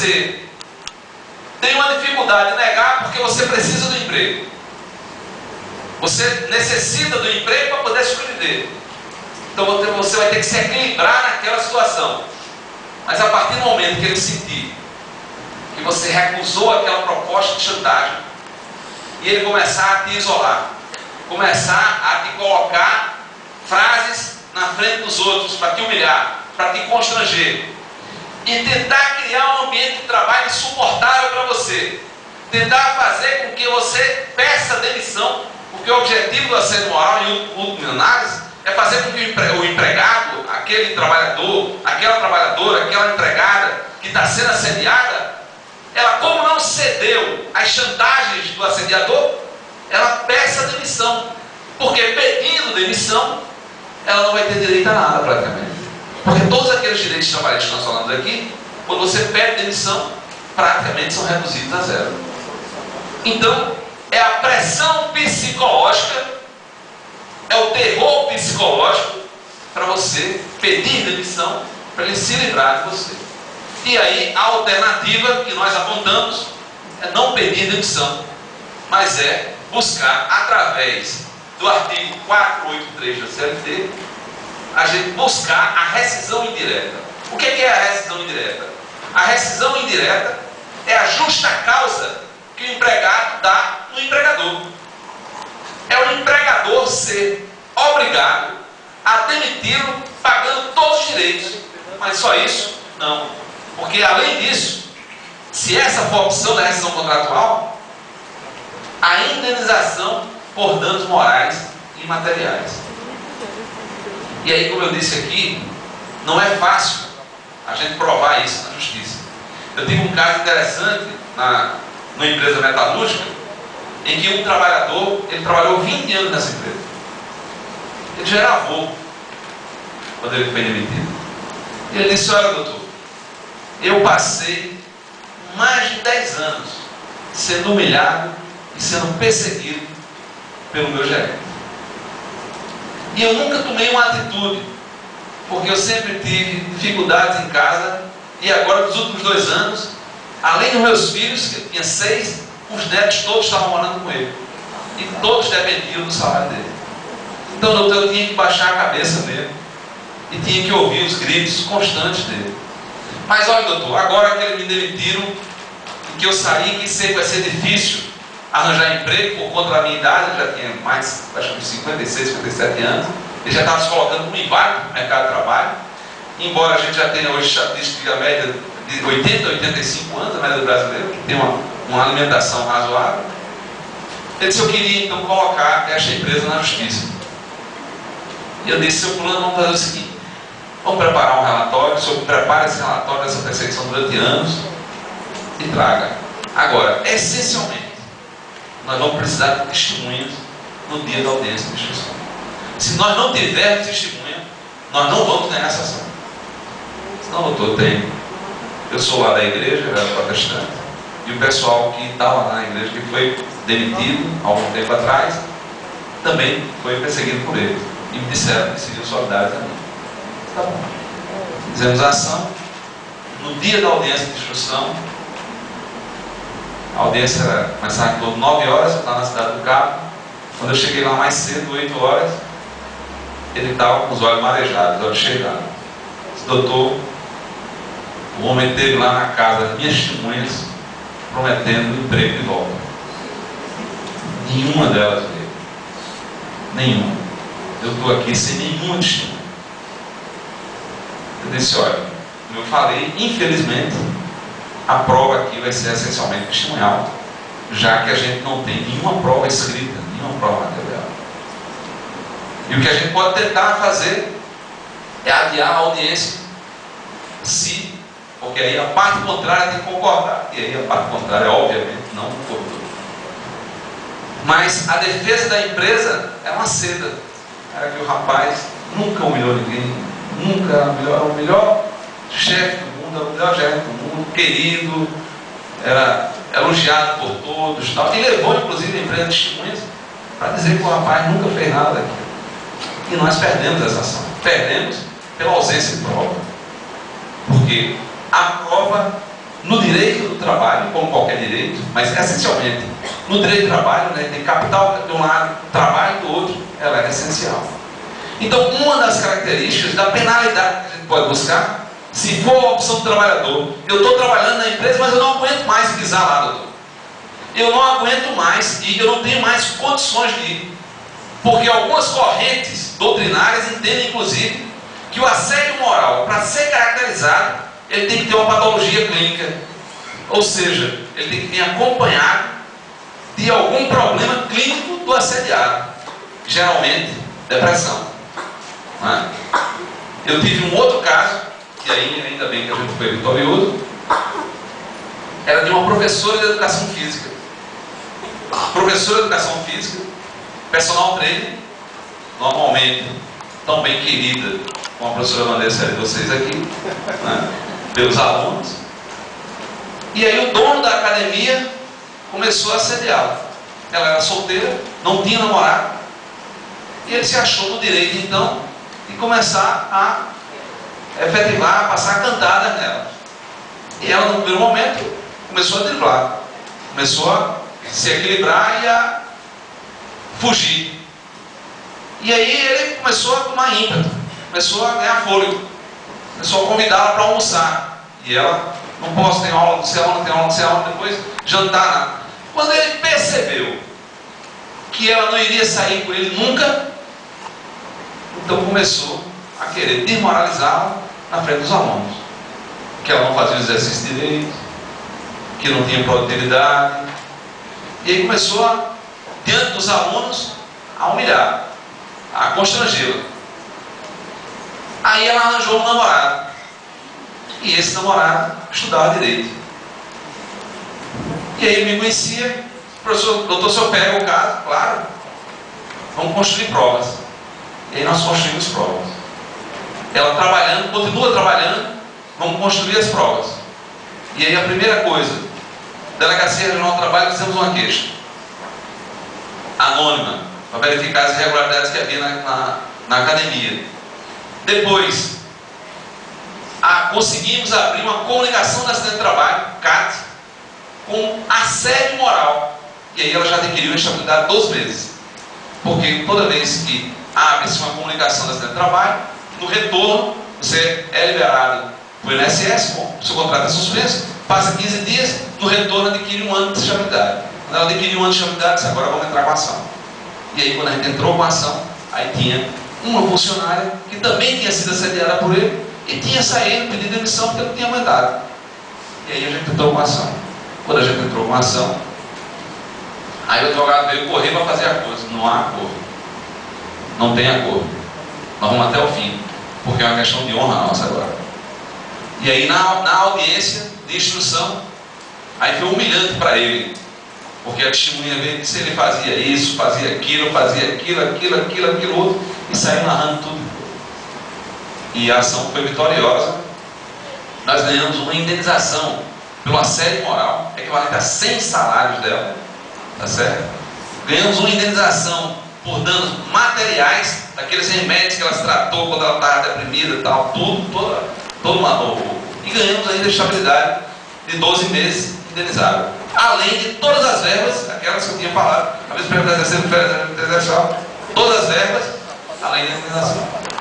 você tem uma dificuldade de negar porque você precisa do emprego. Você necessita do emprego para poder sobreviver. Então você vai ter que se equilibrar naquela situação. Mas a partir do momento que ele sentir que você recusou aquela proposta de chantagem, e ele começar a te isolar, começar a te colocar frases na frente dos outros para te humilhar, para te constranger, e tentar criar um ambiente de trabalho insuportável para você, tentar fazer com que você peça demissão, porque o objetivo do assédio moral, em última análise, é fazer com que o empregado, aquele trabalhador, aquela trabalhadora, aquela empregada que está sendo assediada, ela, como não cedeu às chantagens do assediador, ela peça demissão, porque pedindo demissão, ela não vai ter direito a nada praticamente. Porque todos aqueles direitos trabalhistas que nós falamos aqui, quando você pede demissão, praticamente são reduzidos a zero. Então, é a pressão psicológica, é o terror psicológico para você pedir demissão, para ele se livrar de você. E aí, a alternativa que nós apontamos é não pedir demissão, mas é buscar, através do artigo 483 da CLT, a gente buscar a rescisão indireta. O que é a rescisão indireta? A rescisão indireta é a justa causa que o empregado dá no empregador. É o empregador ser obrigado a demiti-lo pagando todos os direitos. Mas só isso? Não. Porque além disso, se essa for a opção da rescisão contratual, a indenização por danos morais e materiais. E aí, como eu disse aqui, não é fácil a gente provar isso na justiça. Eu tive um caso interessante numa empresa metalúrgica, em que um trabalhador, ele trabalhou 20 anos nessa empresa. Ele já era avô quando ele foi demitido. E ele disse: olha, doutor, eu passei mais de 10 anos sendo humilhado e sendo perseguido pelo meu gerente. E eu nunca tomei uma atitude, porque eu sempre tive dificuldades em casa, e agora, nos últimos 2 anos, além dos meus filhos, que eu tinha 6, os netos todos estavam morando com ele. E todos dependiam do salário dele. Então, doutor, eu tinha que baixar a cabeça dele. E tinha que ouvir os gritos constantes dele. Mas olha, doutor, agora que eles me demitiram, e que eu saí, que sei que vai ser difícil arranjar emprego por conta da minha idade, eu já tinha mais, acho que 56, 57 anos, ele já estava se colocando como inválido no mercado de trabalho, embora a gente já tenha hoje estatística média de 80 a 85 anos, a média do brasileiro, que tem uma alimentação razoável. Ele disse: eu queria então colocar esta empresa na justiça. E eu disse: seu plano, vamos fazer o seguinte, vamos preparar um relatório, o senhor prepara esse relatório dessa perseguição durante anos e traga. Agora, essencialmente, nós vamos precisar de testemunhas no dia da audiência de instrução. Se nós não tivermos testemunha, nós não vamos negar essa ação. Senão, doutor, eu sou lá da igreja, eu era protestante, e o pessoal que estava lá na igreja, que foi demitido há algum tempo atrás, também foi perseguido por ele. E me disseram que seriam solidários a mim. Tá bom. Fizemos a ação. No dia da audiência de instrução, a audiência começava por 9 horas, lá na cidade do Cabo. Quando eu cheguei lá mais cedo, 8 horas, ele estava com os olhos marejados, os olhos chegados. Disse: doutor, o homem esteve lá na casa das minhas testemunhas, prometendo emprego de volta. Nenhuma delas veio. Nenhuma. Eu estou aqui sem nenhuma testemunha. Eu disse: olha, como eu falei, infelizmente, a prova aqui vai ser essencialmente testemunhal, já que a gente não tem nenhuma prova escrita, nenhuma prova material. E o que a gente pode tentar fazer é adiar a audiência, porque aí a parte contrária tem que concordar, e aí a parte contrária, obviamente, não concordou. Mas a defesa da empresa é uma seda. Era que o rapaz nunca humilhou ninguém, nunca era o melhor chefe do mundo, era o melhor gerente do mundo, querido, era elogiado por todos, tal, e levou inclusive a empresa de testemunhas para dizer que o rapaz nunca fez nada daquilo. E nós perdemos essa ação. Perdemos pela ausência de prova. Porque a prova no direito do trabalho, como qualquer direito, mas essencialmente no direito do trabalho, né, tem capital de um lado, trabalho do outro, ela é essencial. Então, uma das características da penalidade que a gente pode buscar, se for a opção do trabalhador, eu estou trabalhando na empresa, mas eu não aguento mais pisar lá, doutor. Eu não aguento mais e eu não tenho mais condições de ir. Porque algumas correntes doutrinárias entendem, inclusive, que o assédio moral, para ser caracterizado, ele tem que ter uma patologia clínica. Ou seja, ele tem que vir acompanhado de algum problema clínico do assediado. Geralmente, depressão. Não é? Eu tive um outro caso, e aí ainda bem que a gente foi vitorioso, era de uma professora de educação física. Professora de educação física, personal trainer, normalmente tão bem querida como a professora Vanessa de vocês aqui, né, pelos alunos. E aí o dono da academia começou a assediá-la. Ela era solteira, não tinha namorado, e ele se achou no direito então de começar a efetivar, a passar cantadas nela. E ela no primeiro momento começou a driblar, começou a se equilibrar e a fugir. E aí ele começou a tomar ímpeto, começou a ganhar fôlego, começou a convidá-la para almoçar. E ela, não posso, tem aula, não sei aula, tem aula, não sei aula, depois jantar nada. Quando ele percebeu que ela não iria sair com ele nunca, então começou a querer desmoralizá-la na frente dos alunos. Que ela não fazia o exercício direito, que não tinha produtividade. E aí começou, diante dos alunos, a humilhar, a constrangê-la. Aí ela arranjou um namorado. E esse namorado estudava direito. E aí ele me conhecia, professor, doutor, o senhor pega o caso? Claro. Vamos construir provas. E aí nós construímos provas. Ela trabalhando, continua trabalhando, vamos construir as provas. E aí a primeira coisa, Delegacia Regional do Trabalho, fizemos uma queixa anônima para verificar as irregularidades que havia na academia. Depois, conseguimos abrir uma comunicação da acidente de trabalho, CAT, com assédio moral. E aí ela já adquiriu a estabilidade 2 vezes. Porque toda vez que abre-se uma comunicação da acidente de trabalho, no retorno, você é liberado para o INSS, o seu contrato é suspenso, passa 15 dias, no retorno adquire 1 ano de estabilidade. Quando ela adquiriu 1 ano de estabilidade, disse, agora vamos entrar com a ação. E aí quando a gente entrou com a ação, aí tinha uma funcionária que também tinha sido assediada por ele e tinha saído, pedido demissão porque não tinha aguentado. E aí a gente entrou com a ação. Quando a gente entrou com a ação, aí o advogado veio correr para fazer acordo. Não há acordo. Não tem acordo. Nós vamos até o fim, porque é uma questão de honra nossa agora. E aí na audiência de instrução, aí foi humilhante para ele, porque a testemunha veio e disse, ele fazia isso, fazia aquilo, aquilo outro, e saiu narrando tudo. E a ação foi vitoriosa. Nós ganhamos uma indenização pelo assédio moral, equivalente a 100 salários dela, tá certo? Ganhamos uma indenização por danos materiais, daqueles remédios que ela se tratou quando ela estava deprimida e tal, todo uma. E ganhamos ainda a estabilidade de 12 meses indenizável. Além de todas as verbas, aquelas que eu tinha falado, a vez previdenciária, todas as verbas, além da indenização.